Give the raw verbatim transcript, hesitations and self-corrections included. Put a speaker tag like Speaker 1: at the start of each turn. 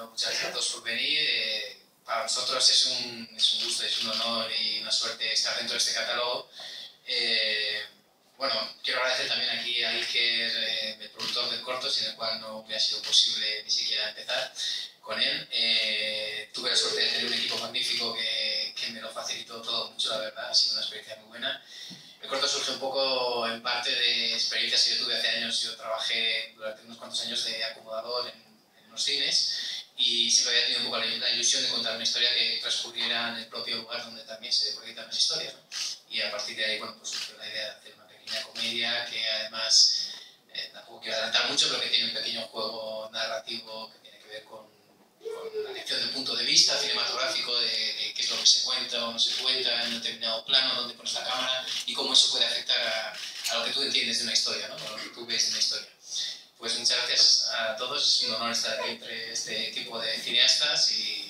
Speaker 1: Bueno, muchas gracias a todos por venir. Eh, para nosotros es un, es un gusto, es un honor y una suerte estar dentro de este catálogo. Eh, bueno, quiero agradecer también aquí a Iker, eh, el productor del corto, sin el cual no me ha sido posible ni siquiera empezar con él. Eh, tuve la suerte de tener un equipo magnífico que, que me lo facilitó todo mucho, la verdad, ha sido una experiencia muy buena. El corto surge un poco en parte de experiencias que yo tuve hace años. Yo trabajé durante unos cuantos años de acomodador en, en los cines y siempre había tenido un poco la, la ilusión de contar una historia que transcurriera en el propio lugar donde también se proyectan las historias, ¿no? Y a partir de ahí, bueno, pues surgió la idea de hacer una pequeña comedia que además, eh, tampoco quiero adelantar mucho, pero que tiene un pequeño juego narrativo que tiene que ver con, con la elección del punto de vista cinematográfico de, de qué es lo que se cuenta o no se cuenta en un determinado plano, dónde pones la cámara y cómo eso puede afectar a, a lo que tú entiendes de una historia, ¿no? A lo que tú ves de una historia. Pues muchas gracias a todos, es un honor estar aquí entre este equipo de cineastas y